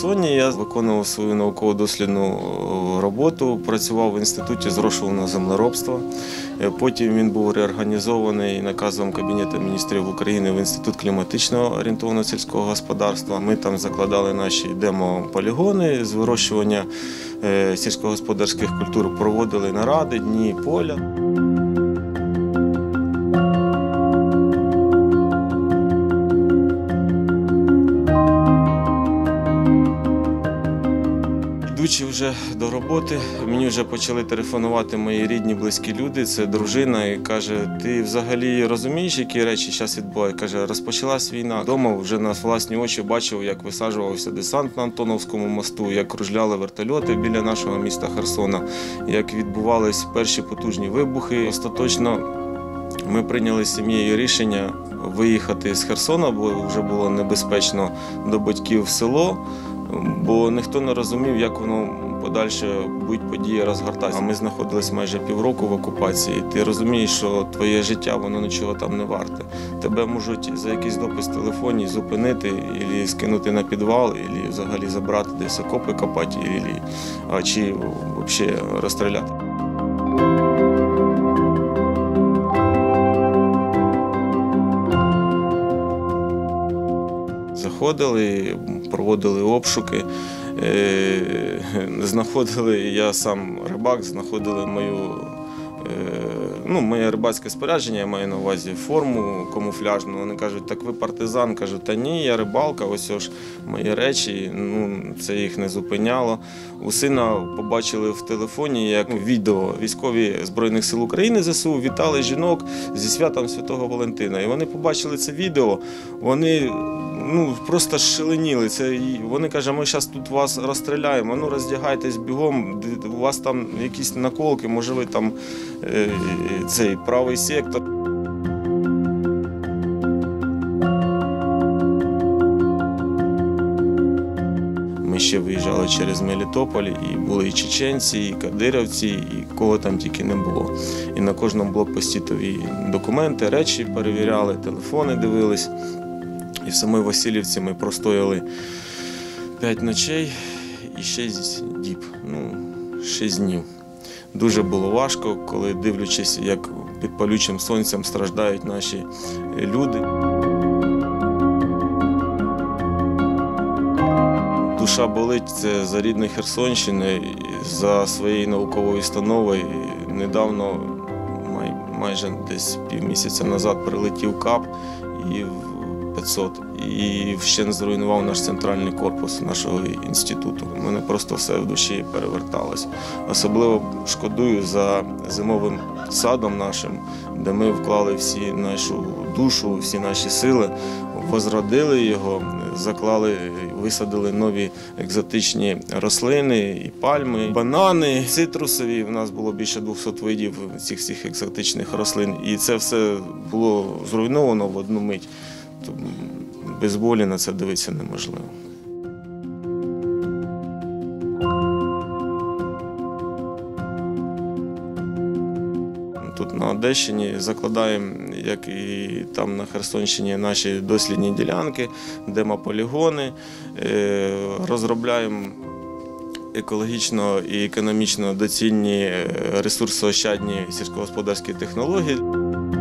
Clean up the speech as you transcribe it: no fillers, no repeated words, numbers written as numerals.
Херсоні я виконував свою науково-дослідну роботу, працював в інституті зрошувального землеробства. Потім він був реорганізований наказом Кабінету міністрів України в Інститут кліматично орієнтованого сільського господарства. Ми там закладали наші демополігони з вирощування сільськогосподарських культур, проводили наради, дні поля. Йдучи вже до роботи, мені вже почали телефонувати мої рідні, близькі люди, це дружина, і каже, ти взагалі розумієш, які речі зараз відбуваються? Каже, розпочалась війна. Дома вже на власні очі бачив, як висаджувався десант на Антоновському мосту, як кружляли вертольоти біля нашого міста Херсона, як відбувались перші потужні вибухи. Остаточно ми прийняли з сім'єю рішення виїхати з Херсона, бо вже було небезпечно до батьків в село. Бо ніхто не розумів, як воно подальше будуть події розгортатися. А ми знаходились майже півроку в окупації. Ти розумієш, що твоє життя, воно нічого там не варте. Тебе можуть за якийсь допис в телефоні зупинити, або скинути на підвал, або взагалі забрати десь окопи копати, чи взагалі розстріляти. Заходили, проводили обшуки, знаходили, я сам рибак, знаходили моє рибацьке спорядження, я маю на увазі форму камуфляжну. Вони кажуть, так ви партизан. Кажу, та ні, я рибалка, ось ж мої речі, це їх не зупиняло. У сина побачили в телефоні, як відео військові Збройних сил України ЗСУ вітали жінок зі святом Святого Валентина. І вони побачили це відео, вони просто шаленіли. Вони кажуть, ми зараз тут вас розстріляємо, роздягайтесь бігом, у вас там якісь наколки, може ви там цей правий сектор. Ми ще виїжджали через Мелітополь, і були і чеченці, і кадирівці, і кого там тільки не було. І на кожному блокпості тобі документи, речі перевіряли, телефони дивились. І в самій Васильівці ми простояли 5 ночей і 6 діб, 6 днів. Дуже було важко, коли дивлячись, як під палючим сонцем страждають наші люди. Душа болить це за рідну Херсонщину, за своєю науковою установою. Недавно, майже десь півмісяця назад, прилетів КАП і 500 і вщент зруйнував наш центральний корпус нашого інституту. У мене просто все в душі переверталось. Особливо шкодую за зимовим садом нашим, де ми вклали всі нашу душу, всі наші сили, возродили його, заклали, висадили нові екзотичні рослини, і пальми, банани, цитрусові. У нас було більше 200 видів цих всіх екзотичних рослин. І це все було зруйновано в одну мить. Без болі на це дивитися неможливо. Тут на Одещині закладаємо, як і там на Херсонщині, наші дослідні ділянки, демополігони, розробляємо екологічно і економічно доцільні ресурсоощадні сільськогосподарські технології.